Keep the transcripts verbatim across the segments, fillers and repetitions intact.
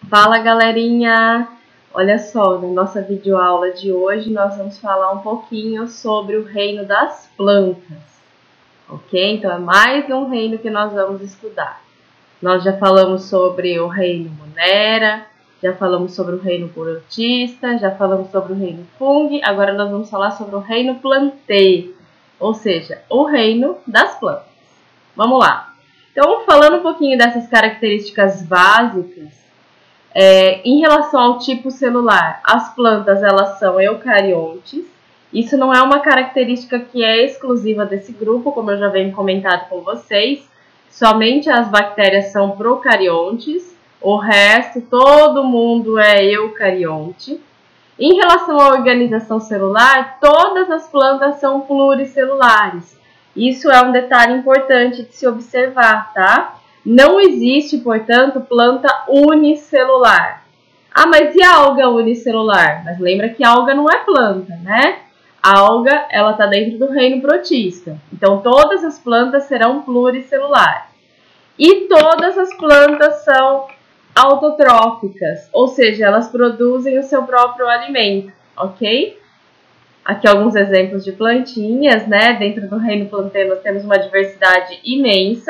Fala, galerinha! Olha só, na nossa videoaula de hoje nós vamos falar um pouquinho sobre o reino das plantas, ok? Então é mais um reino que nós vamos estudar. Nós já falamos sobre o reino Monera, já falamos sobre o reino Protista, já falamos sobre o reino Fungi, agora nós vamos falar sobre o reino Plantae, ou seja, o reino das plantas. Vamos lá! Então, falando um pouquinho dessas características básicas, É, em relação ao tipo celular, as plantas elas são eucariontes. Isso não é uma característica que é exclusiva desse grupo, como eu já venho comentado com vocês. Somente as bactérias são procariontes, o resto, todo mundo é eucarionte. Em relação à organização celular, todas as plantas são pluricelulares. Isso é um detalhe importante de se observar, tá? Não existe, portanto, planta unicelular. Ah, mas e a alga unicelular? Mas lembra que a alga não é planta, né? A alga, ela está dentro do reino protista. Então, todas as plantas serão pluricelulares. E todas as plantas são autotróficas, ou seja, elas produzem o seu próprio alimento, ok? Aqui alguns exemplos de plantinhas, né? Dentro do reino Plantae nós temos uma diversidade imensa.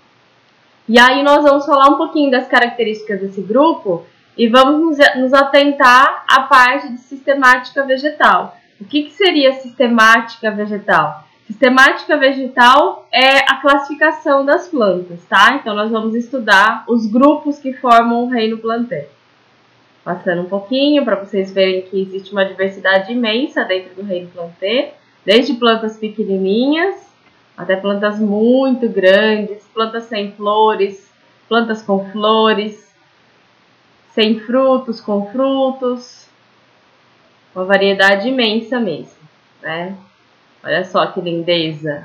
E aí nós vamos falar um pouquinho das características desse grupo e vamos nos atentar à parte de sistemática vegetal. O que, que seria sistemática vegetal? Sistemática vegetal é a classificação das plantas, tá? Então nós vamos estudar os grupos que formam o reino Plantae. Passando um pouquinho para vocês verem que existe uma diversidade imensa dentro do reino Plantae, desde plantas pequenininhas até plantas muito grandes, plantas sem flores, plantas com flores, sem frutos, com frutos, uma variedade imensa mesmo, né? Olha só que lindeza!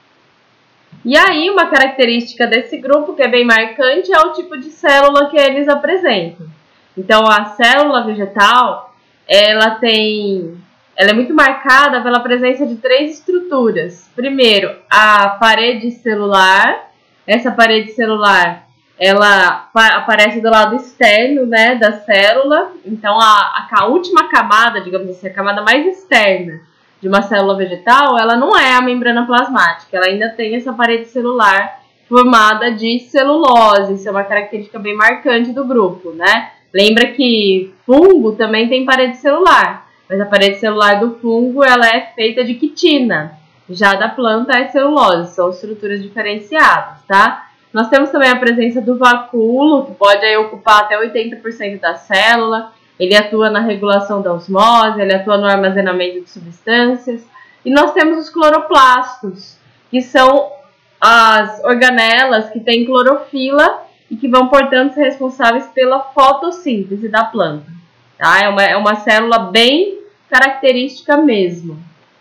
E aí, uma característica desse grupo que é bem marcante é o tipo de célula que eles apresentam. Então, a célula vegetal, ela tem... Ela é muito marcada pela presença de três estruturas. Primeiro, a parede celular. Essa parede celular, ela aparece do lado externo, né, da célula. Então, a, a última camada, digamos assim, a camada mais externa de uma célula vegetal, ela não é a membrana plasmática. Ela ainda tem essa parede celular formada de celulose. Isso é uma característica bem marcante do grupo, né? Lembra que fungo também tem parede celular. Mas a parede celular do fungo ela é feita de quitina, já da planta é celulose, são estruturas diferenciadas, tá? Nós temos também a presença do vacúolo, que pode aí ocupar até oitenta por cento da célula, ele atua na regulação da osmose, ele atua no armazenamento de substâncias, e nós temos os cloroplastos, que são as organelas que têm clorofila e que vão, portanto, ser responsáveis pela fotossíntese da planta. Tá? É, uma, é uma célula bem característica mesmo.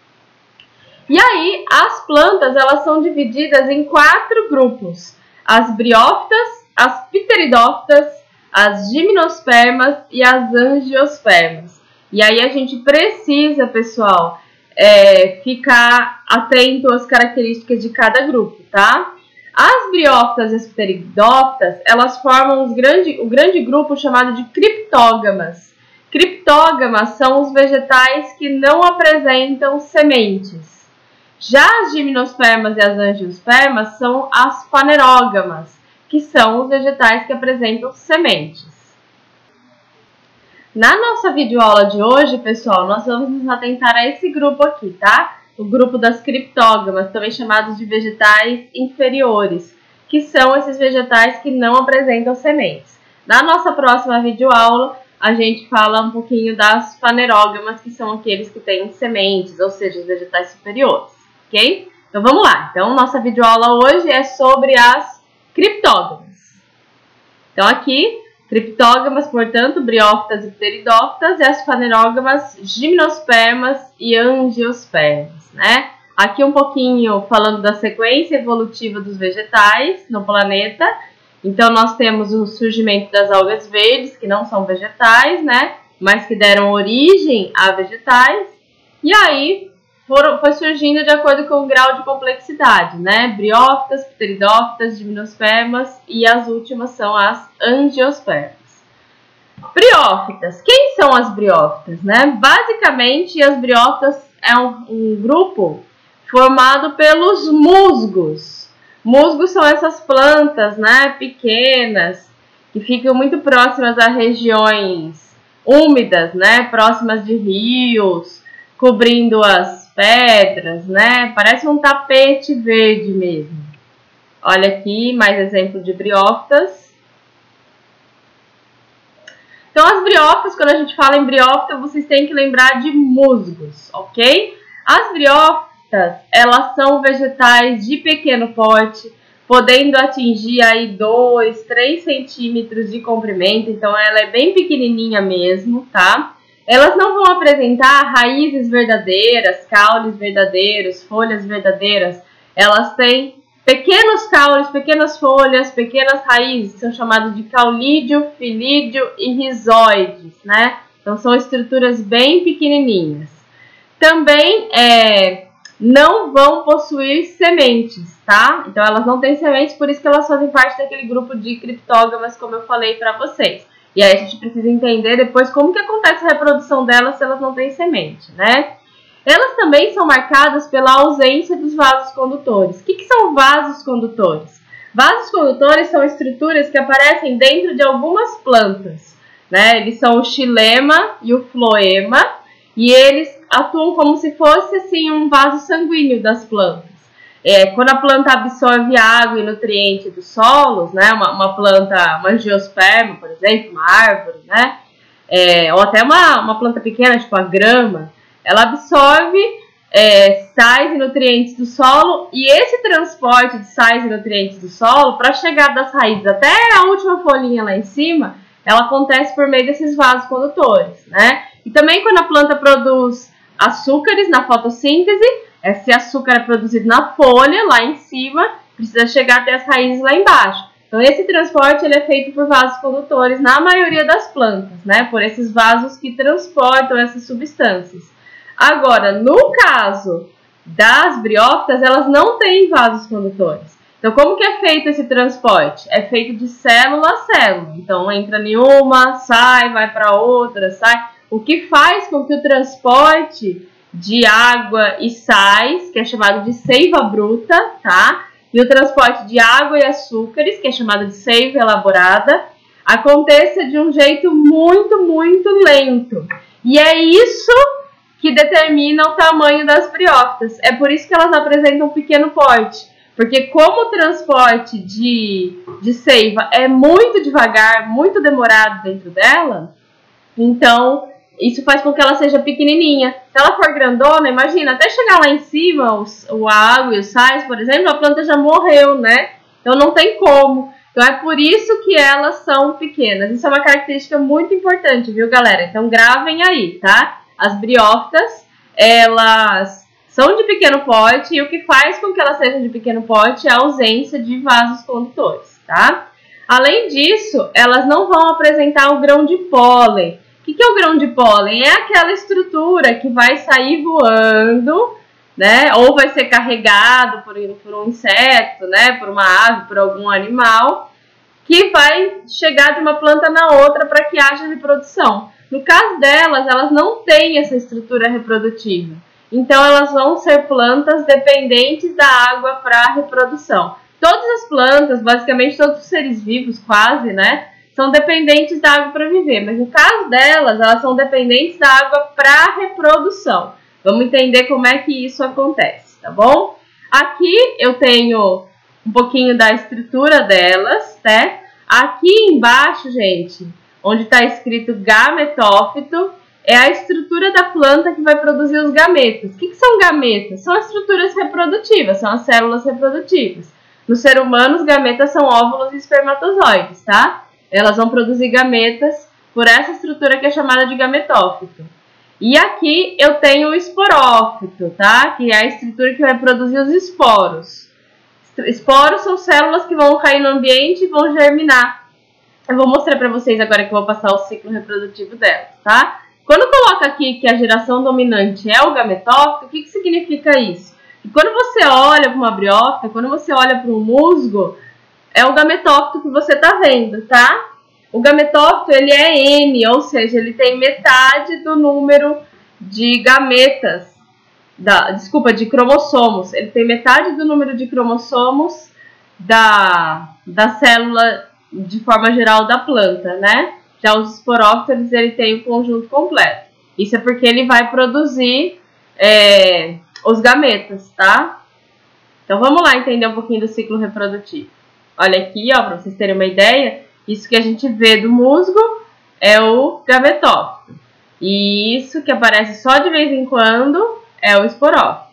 E aí, as plantas elas são divididas em quatro grupos. As briófitas, as pteridófitas, as gimnospermas e as angiospermas. E aí a gente precisa, pessoal, é, ficar atento às características de cada grupo, tá? As briófitas e as pteridófitas, elas formam os grande, o grande grupo chamado de criptógamas. Criptógamas são os vegetais que não apresentam sementes. Já as gimnospermas e as angiospermas são as fanerógamas, que são os vegetais que apresentam sementes. Na nossa videoaula de hoje, pessoal, nós vamos nos atentar a esse grupo aqui, tá? O grupo das criptógamas, também chamados de vegetais inferiores, que são esses vegetais que não apresentam sementes. Na nossa próxima videoaula, a gente fala um pouquinho das fanerógamas, que são aqueles que têm sementes, ou seja, os vegetais superiores, ok? Então vamos lá. Então, nossa videoaula hoje é sobre as criptógamas. Então aqui, criptógamas, portanto, briófitas e pteridófitas, e as fanerógamas, gimnospermas e angiospermas, né? Aqui um pouquinho falando da sequência evolutiva dos vegetais no planeta. Então, nós temos o surgimento das algas verdes, que não são vegetais, né? Mas que deram origem a vegetais. E aí, foram, foi surgindo de acordo com o grau de complexidade, né? Briófitas, pteridófitas, gimnospermas e as últimas são as angiospermas. Briófitas. Quem são as briófitas, né? Basicamente, as briófitas é um, um grupo formado pelos musgos. Musgos são essas plantas, né, pequenas, que ficam muito próximas a regiões úmidas, né, próximas de rios, cobrindo as pedras, né? Parece um tapete verde mesmo. Olha aqui, mais exemplo de briófitas. Então, as briófitas, quando a gente fala em briófita, vocês têm que lembrar de musgos, ok? As briófitas, elas são vegetais de pequeno porte, podendo atingir aí dois, três centímetros de comprimento, então ela é bem pequenininha mesmo, tá? Elas não vão apresentar raízes verdadeiras, caules verdadeiros, folhas verdadeiras. Elas têm pequenos caules, pequenas folhas, pequenas raízes, são chamados de caulídeo, filídeo e rizóides, né? Então são estruturas bem pequenininhas. Também é, não vão possuir sementes, tá? Então elas não têm sementes, por isso que elas fazem parte daquele grupo de criptógamas, como eu falei para vocês. E aí a gente precisa entender depois como que acontece a reprodução delas se elas não têm semente, né? Elas também são marcadas pela ausência dos vasos condutores. O que, que são vasos condutores? Vasos condutores são estruturas que aparecem dentro de algumas plantas, né? Eles são o xilema e o floema, e eles atuam como se fosse assim, um vaso sanguíneo das plantas. É, quando a planta absorve água e nutriente dos solos, né, uma, uma planta, uma angiosperma, por exemplo, uma árvore, né, é, ou até uma, uma planta pequena, tipo a grama, ela absorve é, sais e nutrientes do solo, e esse transporte de sais e nutrientes do solo, para chegar das raízes até a última folhinha lá em cima, ela acontece por meio desses vasos condutores, né? E também quando a planta produz açúcares na fotossíntese, esse açúcar é produzido na folha, lá em cima, precisa chegar até as raízes lá embaixo. Então, esse transporte ele é feito por vasos condutores na maioria das plantas, né? Por esses vasos que transportam essas substâncias. Agora, no caso das briófitas, elas não têm vasos condutores. Então, como que é feito esse transporte? É feito de célula a célula. Então, entra em uma, sai, vai para outra, sai. O que faz com que o transporte de água e sais, que é chamado de seiva bruta, tá? E o transporte de água e açúcares, que é chamado de seiva elaborada, aconteça de um jeito muito, muito lento. E é isso que determina o tamanho das briófitas. É por isso que elas apresentam um pequeno porte. Porque como o transporte de, de seiva é muito devagar, muito demorado dentro dela, então isso faz com que ela seja pequenininha. Se ela for grandona, imagina, até chegar lá em cima, os, o água e os sais, por exemplo, a planta já morreu, né? Então não tem como. Então é por isso que elas são pequenas. Isso é uma característica muito importante, viu, galera? Então gravem aí, tá? As briófitas, elas são de pequeno porte e o que faz com que elas sejam de pequeno porte é a ausência de vasos condutores, tá? Além disso, elas não vão apresentar o grão de pólen. O que, que é o grão de pólen? É aquela estrutura que vai sair voando, né? Ou vai ser carregado por, por um inseto, né? Por uma ave, por algum animal, que vai chegar de uma planta na outra para que haja reprodução. No caso delas, elas não têm essa estrutura reprodutiva. Então, elas vão ser plantas dependentes da água para a reprodução. Todas as plantas, basicamente todos os seres vivos, quase, né? São dependentes da água para viver, mas no caso delas, elas são dependentes da água para reprodução. Vamos entender como é que isso acontece, tá bom? Aqui eu tenho um pouquinho da estrutura delas, né? Aqui embaixo, gente, onde está escrito gametófito, é a estrutura da planta que vai produzir os gametas. O que, que são gametas? São as estruturas reprodutivas, são as células reprodutivas. No ser humano, os gametas são óvulos e espermatozoides, tá? Elas vão produzir gametas por essa estrutura que é chamada de gametófito. E aqui eu tenho o esporófito, tá? Que é a estrutura que vai produzir os esporos. Esporos são células que vão cair no ambiente e vão germinar. Eu vou mostrar para vocês agora que eu vou passar o ciclo reprodutivo delas, tá? Quando coloca aqui que a geração dominante é o gametófito, o que, que significa isso? Que quando você olha para uma briófita, quando você olha para um musgo, é o gametófito que você está vendo, tá? O gametófito, ele é N, ou seja, ele tem metade do número de gametas, da, desculpa, de cromossomos. Ele tem metade do número de cromossomos da, da célula, de forma geral, da planta, né? Já os esporófitos, ele tem o conjunto completo. Isso é porque ele vai produzir é, os gametas, tá? Então, vamos lá entender um pouquinho do ciclo reprodutivo. Olha aqui, ó, para vocês terem uma ideia, isso que a gente vê do musgo é o gametófito. E isso que aparece só de vez em quando é o esporófito.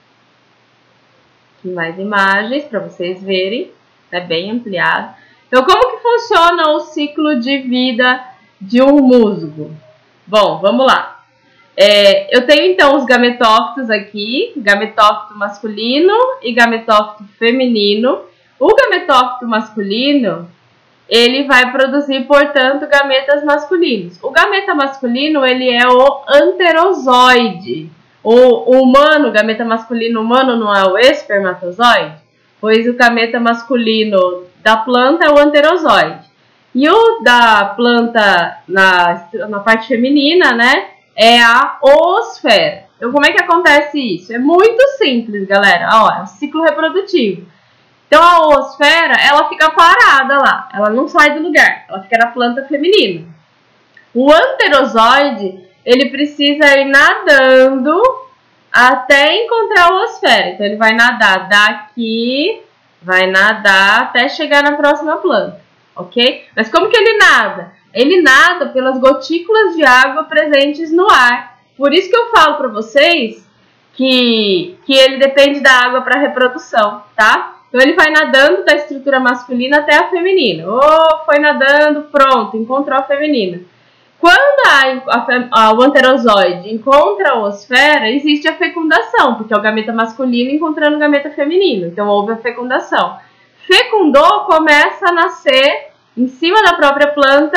Aqui mais imagens para vocês verem, é bem ampliado. Então, como que funciona o ciclo de vida de um musgo? Bom, vamos lá. É, eu tenho então os gametófitos aqui, gametófito masculino e gametófito feminino. O gametófito masculino, ele vai produzir, portanto, gametas masculinos. O gameta masculino, ele é o anterozoide. O, o humano, o gameta masculino humano não é o espermatozoide? Pois o gameta masculino da planta é o anterozoide. E o da planta na, na parte feminina, né, é a oosfera. Então, como é que acontece isso? É muito simples, galera. Ó, é um ciclo reprodutivo. Então, a oosfera, ela fica parada lá. Ela não sai do lugar. Ela fica na planta feminina. O anterozoide, ele precisa ir nadando até encontrar a oosfera. Então, ele vai nadar daqui, vai nadar até chegar na próxima planta. Ok? Mas como que ele nada? Ele nada pelas gotículas de água presentes no ar. Por isso que eu falo para vocês que, que ele depende da água para a reprodução, tá? Então, ele vai nadando da estrutura masculina até a feminina. Oh, foi nadando, pronto, encontrou a feminina. Quando a, a, a, o anterozoide encontra a oosfera, existe a fecundação, porque é o gameta masculino encontrando o gameta feminino. Então, houve a fecundação. Fecundou, começa a nascer em cima da própria planta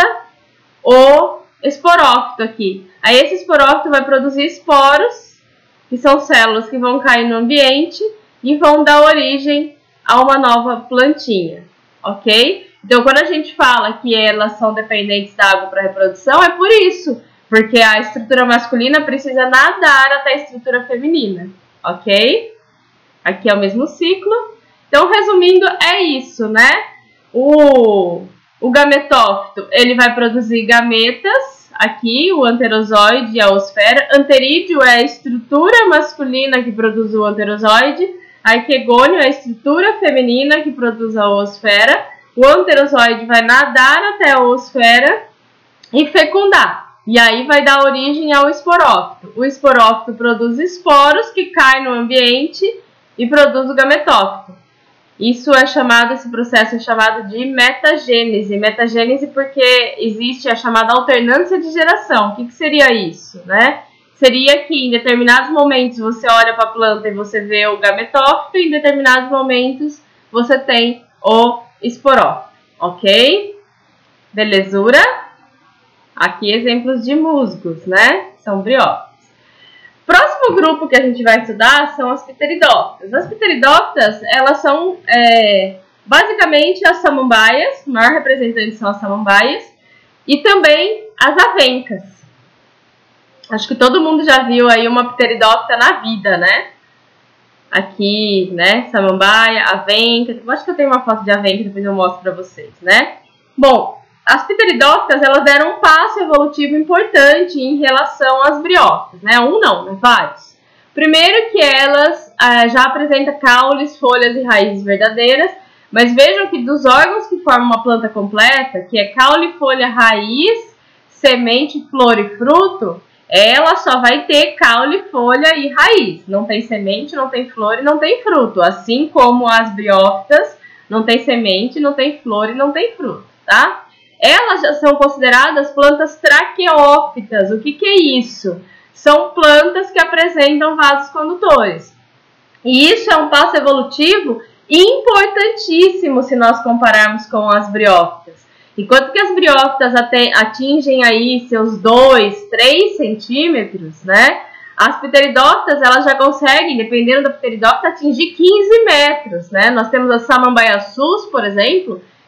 o esporófito aqui. Aí, esse esporófito vai produzir esporos, que são células que vão cair no ambiente e vão dar origem a uma nova plantinha, ok? Então, quando a gente fala que elas são dependentes da água para reprodução, é por isso, porque a estrutura masculina precisa nadar até a estrutura feminina, ok? Aqui é o mesmo ciclo. Então, resumindo, é isso, né? O, o gametófito, ele vai produzir gametas, aqui, o anterozoide e a oosfera. Anterídeo é a estrutura masculina que produz o anterozoide. A equegônio é a estrutura feminina que produz a oosfera. O anterozoide vai nadar até a oosfera e fecundar. E aí vai dar origem ao esporófito. O esporófito produz esporos que caem no ambiente e produz o gametófito. Isso é chamado, esse processo é chamado de metagênese. Metagênese porque existe a chamada alternância de geração. O que, que seria isso, né? Seria que em determinados momentos você olha para a planta e você vê o gametófito, e em determinados momentos você tem o esporófito, ok? Belezura? Aqui exemplos de musgos, né? São briófitos. Próximo grupo que a gente vai estudar são as pteridófitas. As pteridófitas, elas são é, basicamente as samambaias, o maior representante são as samambaias, e também as avencas. Acho que todo mundo já viu aí uma pteridófita na vida, né? Aqui, né? Samambaia, avenca. Eu acho que eu tenho uma foto de avenca, depois eu mostro pra vocês, né? Bom, as pteridófitas, elas deram um passo evolutivo importante em relação às briófitas, né? Um não, né? Vários. Primeiro que elas ah, já apresentam caules, folhas e raízes verdadeiras, mas vejam que dos órgãos que formam uma planta completa, que é caule, folha, raiz, semente, flor e fruto, ela só vai ter caule, folha e raiz. Não tem semente, não tem flor e não tem fruto. Assim como as briófitas não tem semente, não tem flor e não tem fruto, tá? Elas já são consideradas plantas traqueófitas. O que, que é isso? São plantas que apresentam vasos condutores. E isso é um passo evolutivo importantíssimo se nós compararmos com as briófitas. Enquanto que as briófitas atingem aí seus dois, três centímetros, né? As pteridófitas, elas já conseguem, dependendo da pteridófita, atingir quinze metros, né? Nós temos a samambaia sus, por exemplo,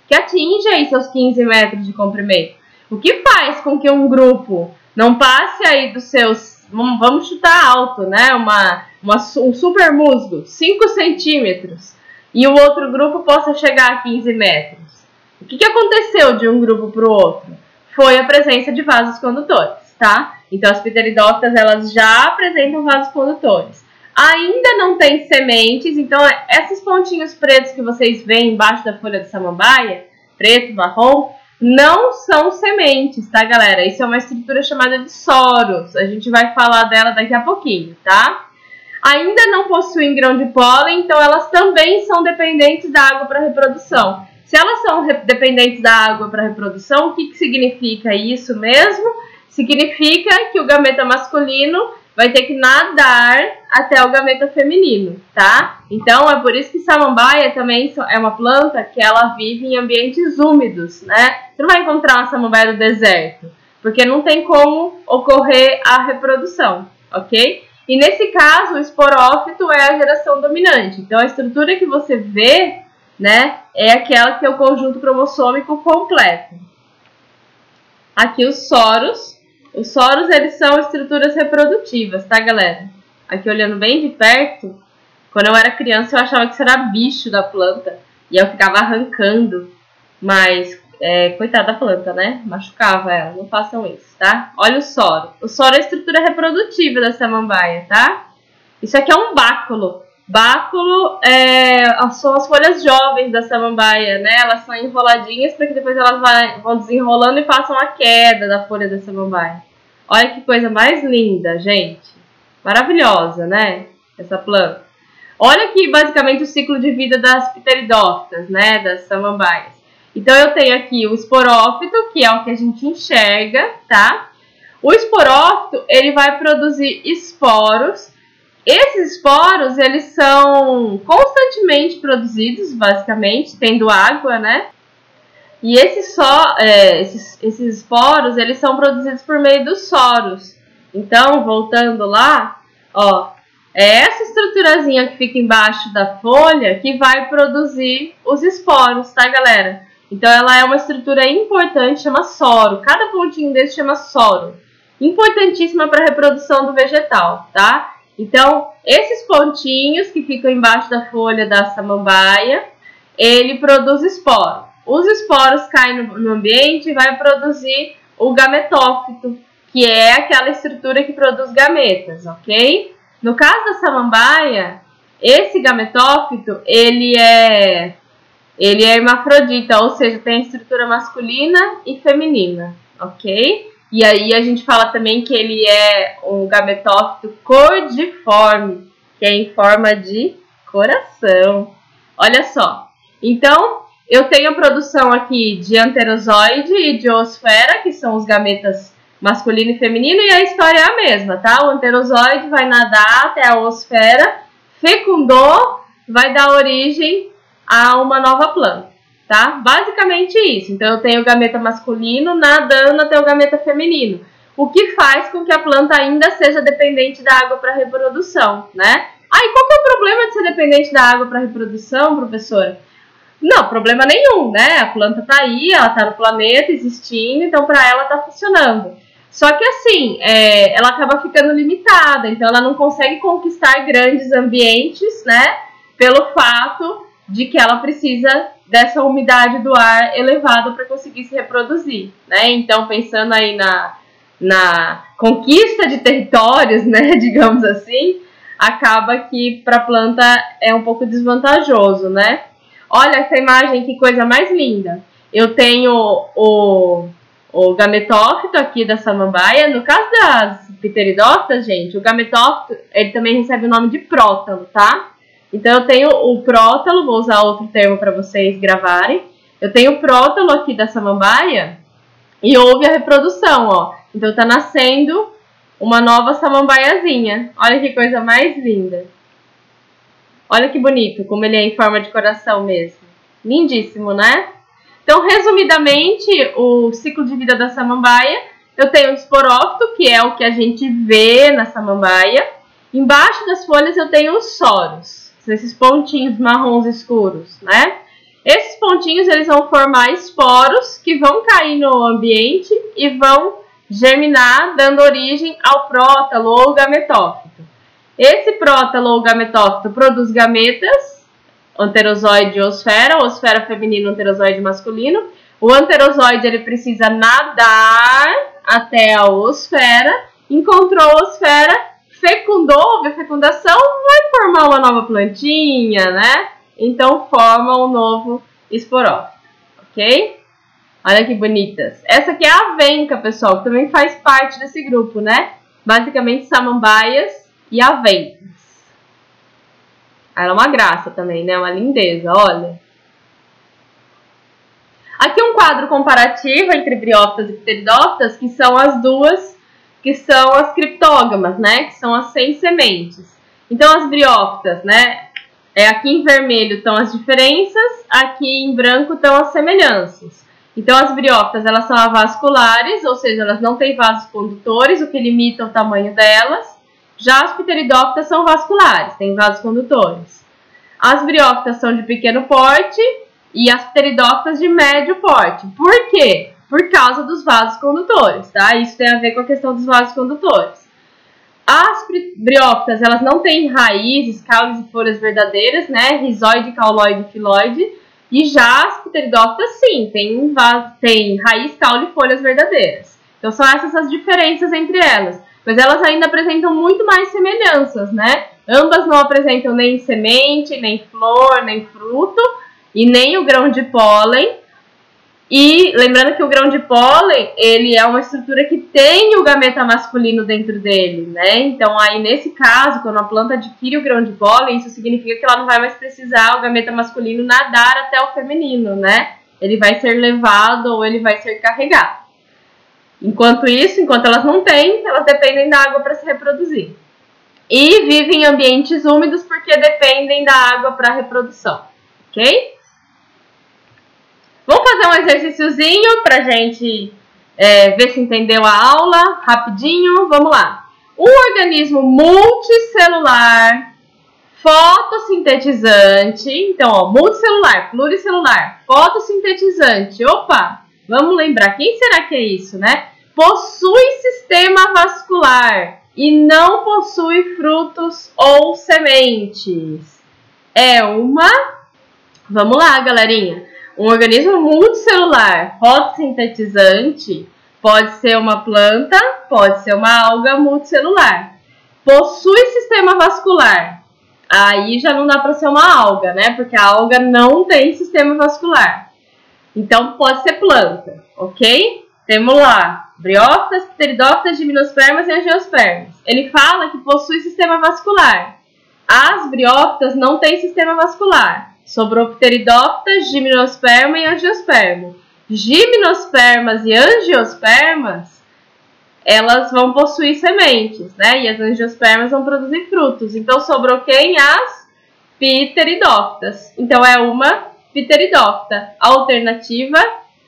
que atinge aí seus quinze metros de comprimento. O que faz com que um grupo não passe aí dos seus, vamos chutar alto, né? Uma, uma, um super musgo, cinco centímetros, e o outro grupo possa chegar a quinze metros. O que, que aconteceu de um grupo para o outro? Foi a presença de vasos condutores, tá? Então as pteridófitas, elas já apresentam vasos condutores. Ainda não tem sementes, então esses pontinhos pretos que vocês veem embaixo da folha de samambaia, preto, marrom, não são sementes, tá, galera? Isso é uma estrutura chamada de soros. A gente vai falar dela daqui a pouquinho, tá? Ainda não possuem grão de pólen, então elas também são dependentes da água para reprodução. Se elas são dependentes da água para reprodução, o que, que significa isso mesmo? Significa que o gameta masculino vai ter que nadar até o gameta feminino, tá? Então, é por isso que samambaia também é uma planta que ela vive em ambientes úmidos, né? Você não vai encontrar uma samambaia do deserto, porque não tem como ocorrer a reprodução, ok? E nesse caso, o esporófito é a geração dominante. Então, a estrutura que você vê, né, é aquela que é o conjunto cromossômico completo. Aqui os soros. Os soros, eles são estruturas reprodutivas, tá, galera? Aqui olhando bem de perto, quando eu era criança eu achava que isso era bicho da planta. E eu ficava arrancando, mas, é, coitada da planta, né? Machucava ela, não façam isso, tá? Olha o soro. O soro é a estrutura reprodutiva da samambaia, tá? Isso aqui é um báculo. Báculo é, são as folhas jovens da samambaia, né? Elas são enroladinhas para que depois elas vai, vão desenrolando e façam a queda da folha da samambaia. Olha que coisa mais linda, gente. Maravilhosa, né? Essa planta. Olha aqui basicamente o ciclo de vida das pteridófitas, né? Das samambaias. Então eu tenho aqui o esporófito, que é o que a gente enxerga, tá? O esporófito, ele vai produzir esporos. Esses esporos, eles são constantemente produzidos, basicamente, tendo água, né? E esses, só, é, esses, esses esporos, eles são produzidos por meio dos soros. Então, voltando lá, ó, é essa estruturazinha que fica embaixo da folha que vai produzir os esporos, tá, galera? Então, ela é uma estrutura importante, chama soro. Cada pontinho desse chama soro. Importantíssima para a reprodução do vegetal, tá? Então, esses pontinhos que ficam embaixo da folha da samambaia, ele produz esporo. Os esporos caem no, no ambiente e vai produzir o gametófito, que é aquela estrutura que produz gametas, ok? No caso da samambaia, esse gametófito, ele é, ele é hermafrodita, ou seja, tem estrutura masculina e feminina, ok? E aí a gente fala também que ele é um gametófito cordiforme, que é em forma de coração. Olha só. Então, eu tenho a produção aqui de anterozoide e de oosfera, que são os gametas masculino e feminino, e a história é a mesma, tá? O anterozoide vai nadar até a oosfera, fecundou, vai dar origem a uma nova planta, tá? Basicamente isso. Então, eu tenho o gameta masculino nadando até o gameta feminino, o que faz com que a planta ainda seja dependente da água para reprodução, né? Aí, qual que é o problema de ser dependente da água para reprodução, professora? Não, problema nenhum, né? A planta tá aí, ela tá no planeta existindo, então para ela tá funcionando. Só que assim, é, ela acaba ficando limitada, então ela não consegue conquistar grandes ambientes, né? Pelo fato de que ela precisa dessa umidade do ar elevada para conseguir se reproduzir, né? Então, pensando aí na, na conquista de territórios, né? Digamos assim, acaba que para a planta é um pouco desvantajoso, né? Olha essa imagem, que coisa mais linda. Eu tenho o, o gametófito aqui da samambaia. No caso das pteridófitas, gente, o gametófito, ele também recebe o nome de prótalo, tá? Então, eu tenho o prótalo, vou usar outro termo para vocês gravarem. Eu tenho o prótalo aqui da samambaia e houve a reprodução, ó. Então, tá nascendo uma nova samambaiazinha. Olha que coisa mais linda. Olha que bonito, como ele é em forma de coração mesmo. Lindíssimo, né? Então, resumidamente, o ciclo de vida da samambaia, eu tenho o esporófito, que é o que a gente vê na samambaia. Embaixo das folhas eu tenho os soros, esses pontinhos marrons escuros, né? Esses pontinhos eles vão formar esporos que vão cair no ambiente e vão germinar, dando origem ao prótalo ou gametófito. Esse prótalo ou gametófito produz gametas, anterozoide e osfera, osfera feminino, anterozoide masculino. O anterozoide ele precisa nadar até a osfera, encontrou a osfera, fecundou, houve a fecundação, vai formar uma nova plantinha, né? Então forma um novo esporófito, ok? Olha que bonitas. Essa aqui é a avenca, pessoal, que também faz parte desse grupo, né? Basicamente samambaias e avencas. Ela é uma graça também, né? Uma lindeza, olha. Aqui um quadro comparativo entre briófitas e pteridófitas, que são as duas, que são as criptógamas, né? Que são as sem sementes. Então as briófitas, né? É, aqui em vermelho estão as diferenças, aqui em branco estão as semelhanças. Então as briófitas elas são avasculares, ou seja, elas não têm vasos condutores, o que limita o tamanho delas. Já as pteridófitas são vasculares, têm vasos condutores. As briófitas são de pequeno porte e as pteridófitas de médio porte. Por quê? Por causa dos vasos condutores, tá? Isso tem a ver com a questão dos vasos condutores. As briófitas, elas não têm raízes, caules e folhas verdadeiras, né? Rizóide, cauloide e filoide. E já as pteridófitas, sim, tem, tem raiz, caule e folhas verdadeiras. Então são essas as diferenças entre elas. Mas elas ainda apresentam muito mais semelhanças, né? Ambas não apresentam nem semente, nem flor, nem fruto, e nem o grão de pólen. E lembrando que o grão de pólen, ele é uma estrutura que tem o gameta masculino dentro dele, né? Então aí nesse caso, quando a planta adquire o grão de pólen, isso significa que ela não vai mais precisar o gameta masculino nadar até o feminino, né? Ele vai ser levado ou ele vai ser carregado. Enquanto isso, enquanto elas não têm, elas dependem da água para se reproduzir. E vivem em ambientes úmidos porque dependem da água para a reprodução, ok? Vamos fazer um exercíciozinho para a gente é, ver se entendeu a aula, rapidinho, vamos lá. Um organismo multicelular, fotossintetizante, então, ó, multicelular, pluricelular, fotossintetizante, opa, vamos lembrar, quem será que é isso, né? Possui sistema vascular e não possui frutos ou sementes. É uma, vamos lá, galerinha. Um organismo multicelular fotossintetizante pode ser uma planta, pode ser uma alga multicelular. Possui sistema vascular. Aí já não dá para ser uma alga, né? Porque a alga não tem sistema vascular. Então pode ser planta, ok? Temos lá briófitas, pteridófitas, gimnospermas e angiospermas. Ele fala que possui sistema vascular. As briófitas não têm sistema vascular. Sobrou pteridófitas, gimnosperma e angiosperma. Gimnospermas e angiospermas, elas vão possuir sementes, né? E as angiospermas vão produzir frutos. Então, sobrou quem? As pteridófitas. Então, é uma pteridófita. Alternativa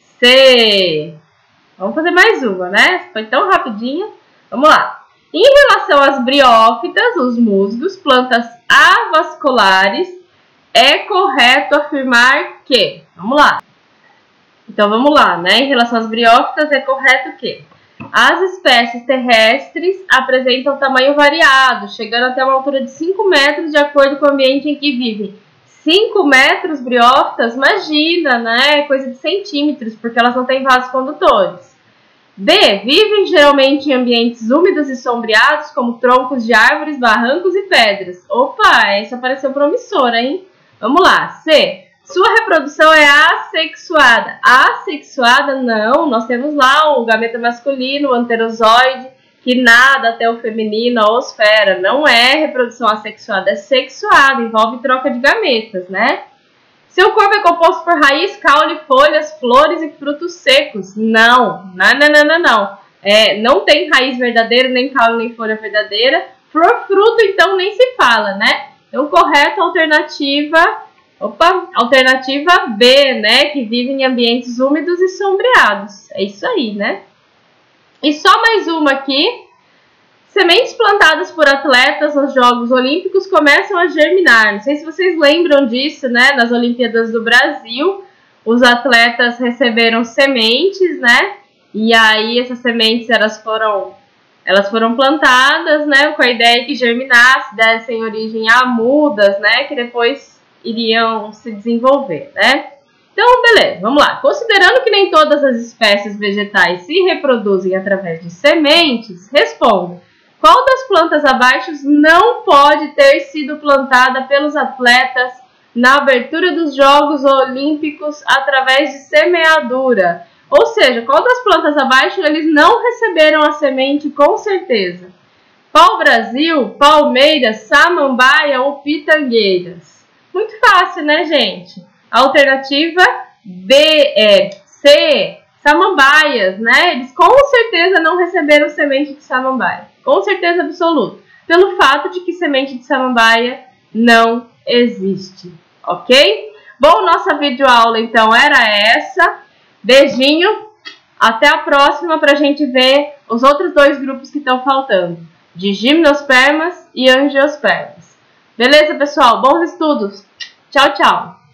C. Vamos fazer mais uma, né? Foi tão rapidinho. Vamos lá. Em relação às briófitas, os musgos, plantas avasculares, é correto afirmar que... Vamos lá. Então, vamos lá, né? Em relação às briófitas, é correto que as espécies terrestres apresentam tamanho variado, chegando até uma altura de cinco metros, de acordo com o ambiente em que vivem. cinco metros, briófitas? Imagina, né? Coisa de centímetros, porque elas não têm vasos condutores. B. Vivem geralmente em ambientes úmidos e sombreados, como troncos de árvores, barrancos e pedras. Opa, essa pareceu promissora, hein? Vamos lá. C. Sua reprodução é assexuada. Assexuada, não. Nós temos lá o gameta masculino, o anterozoide, que nada até o feminino, a osfera. Não é reprodução assexuada, é sexuada. Envolve troca de gametas, né? Seu corpo é composto por raiz, caule, folhas, flores e frutos secos. Não. Não, não, não, não, não. É, não tem raiz verdadeira, nem caule, nem folha verdadeira. Por fruto, então, nem se fala, né? Então, correto, alternativa, opa, alternativa B, né? Que vive em ambientes úmidos e sombreados. É isso aí, né? E só mais uma aqui. Sementes plantadas por atletas nos Jogos Olímpicos começam a germinar. Não sei se vocês lembram disso, né? Nas Olimpíadas do Brasil, os atletas receberam sementes, né? E aí essas sementes elas foram, elas foram plantadas, né? Com a ideia que germinasse, dessem origem a mudas, né? Que depois iriam se desenvolver, né? Então, beleza, vamos lá. Considerando que nem todas as espécies vegetais se reproduzem através de sementes, responda. Qual das plantas abaixo não pode ter sido plantada pelos atletas na abertura dos Jogos Olímpicos através de semeadura? Ou seja, qual das plantas abaixo eles não receberam a semente com certeza? Pau-brasil, palmeiras, samambaia ou pitangueiras? Muito fácil, né, gente? Alternativa B, é, C, samambaias, né? Eles com certeza não receberam semente de samambaia. Com certeza absoluta. Pelo fato de que semente de samambaia não existe. Ok? Bom, nossa videoaula então era essa. Beijinho. Até a próxima para a gente ver os outros dois grupos que estão faltando. De gimnospermas e angiospermas. Beleza, pessoal? Bons estudos. Tchau, tchau.